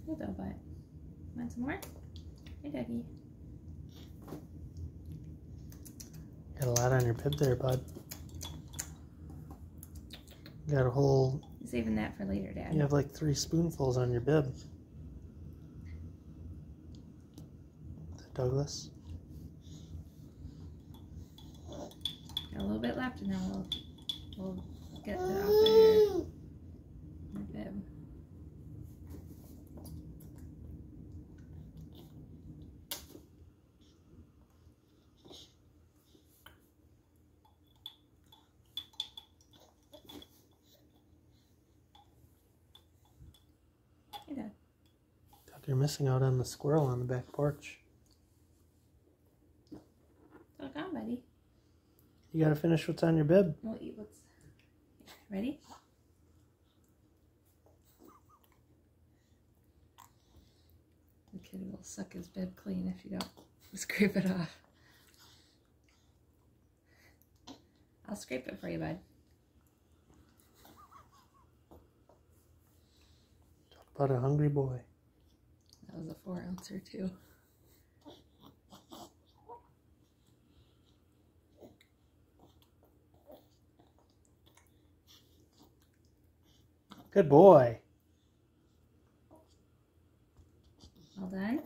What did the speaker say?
Good though, bud. Want some more? Hey, Dougie. Got a lot on your bib there, bud. Got a whole... I'm saving that for later, Dad. You have like 3 spoonfuls on your bib. Douglas. Got a little bit left, and then we'll get that off of your bib. Hey, Dad. Doug, you're missing out on the squirrel on the back porch. Look on, buddy. You gotta finish what's on your bib. We'll eat what's... Ready? The kid will suck his bib clean if you don't scrape it off. I'll scrape it for you, bud. Talk about a hungry boy. That was a 4-ouncer too. Good boy. All done?